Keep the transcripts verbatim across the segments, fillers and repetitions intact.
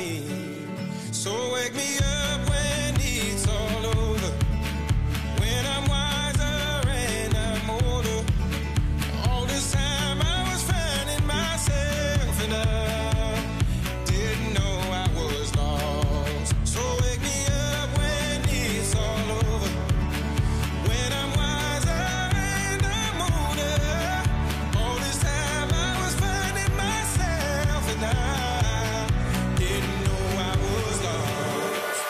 me. So wake me up when it's all over, when I'm wiser and I'm older. All this time I was finding myself and I didn't know I was lost. So wake me up when it's all over, when I'm wiser and I'm older. All this time I was finding myself and I didn't know I was lost.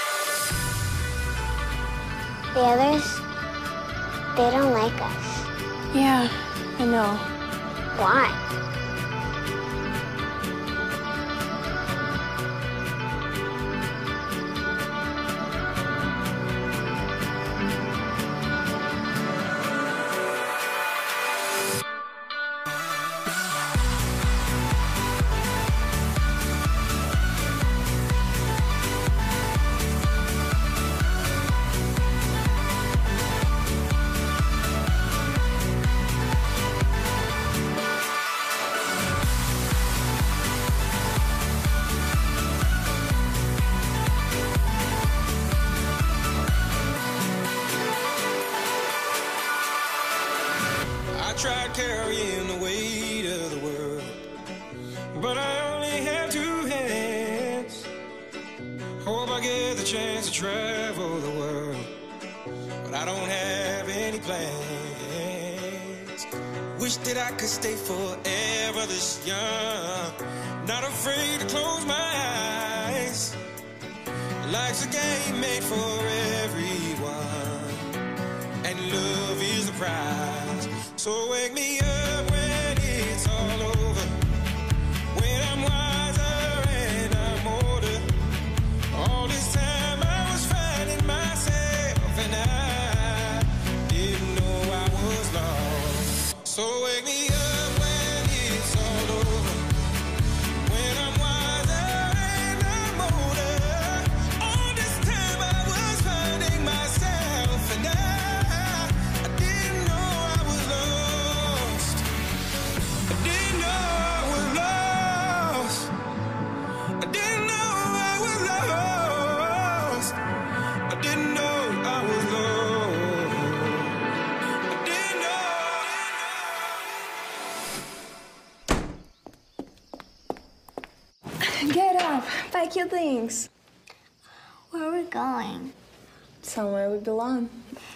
The others, they don't like us. Yeah, I know. Why? I tried carrying the weight of the world, but I only have two hands. Hope I get the chance to travel the world, but I don't have any plans. Wish that I could stay forever this young, not afraid to close my eyes. Life's a game made for everyone, and love is the prize. So wake me up when it's all over, when I'm wiser and I'm older. All this time I was finding myself and I didn't know I was lost. So wake me up when it's all over, when I'm wiser and I'm older. All this time I was finding myself and I Get up, pack your things. Where are we going? Somewhere we belong.